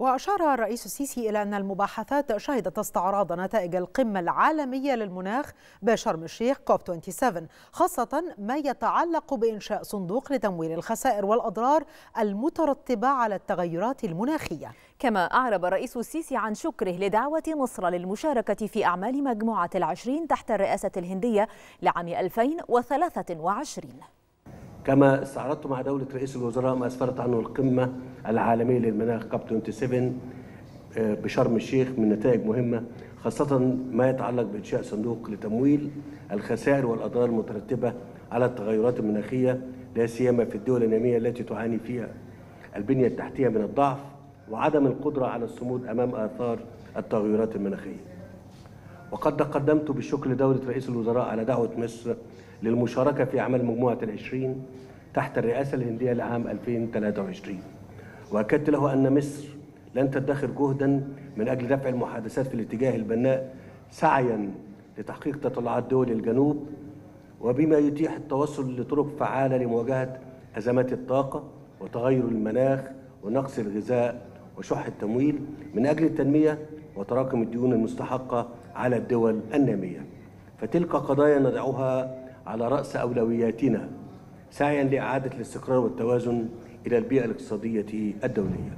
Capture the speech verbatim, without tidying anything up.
وأشار الرئيس السيسي إلى أن المباحثات شهدت استعراض نتائج القمة العالمية للمناخ بشرم الشيخ كوب سبعة وعشرين، خاصة ما يتعلق بإنشاء صندوق لتمويل الخسائر والأضرار المترتبة على التغيرات المناخية. كما أعرب الرئيس السيسي عن شكره لدعوة مصر للمشاركة في أعمال مجموعة العشرين تحت الرئاسة الهندية لعام ألفين وثلاثة وعشرين. كما استعرضت مع دولة رئيس الوزراء ما أسفرت عنه القمة العالمية للمناخ كوب سبعة وعشرين بشرم الشيخ من نتائج مهمة، خاصة ما يتعلق بإنشاء صندوق لتمويل الخسائر والأضرار المترتبة على التغيرات المناخية، لا سيما في الدول النامية التي تعاني فيها البنية التحتية من الضعف وعدم القدرة على الصمود أمام آثار التغيرات المناخية. وقد تقدمت بالشكر لدولة رئيس الوزراء على دعوة مصر للمشاركة في أعمال مجموعة العشرين تحت الرئاسة الهندية لعام ألفين وثلاثة وعشرين، وأكدت له أن مصر لن تدخر جهدا من أجل دفع المحادثات في الاتجاه البناء سعيا لتحقيق تطلعات دول الجنوب، وبما يتيح التوصل لطرق فعالة لمواجهة أزمات الطاقة وتغير المناخ ونقص الغذاء وشح التمويل من أجل التنمية وتراكم الديون المستحقة على الدول النامية. فتلك قضايا نضعها على رأس أولوياتنا سعيا لإعادة الاستقرار والتوازن إلى البيئة الاقتصادية الدولية.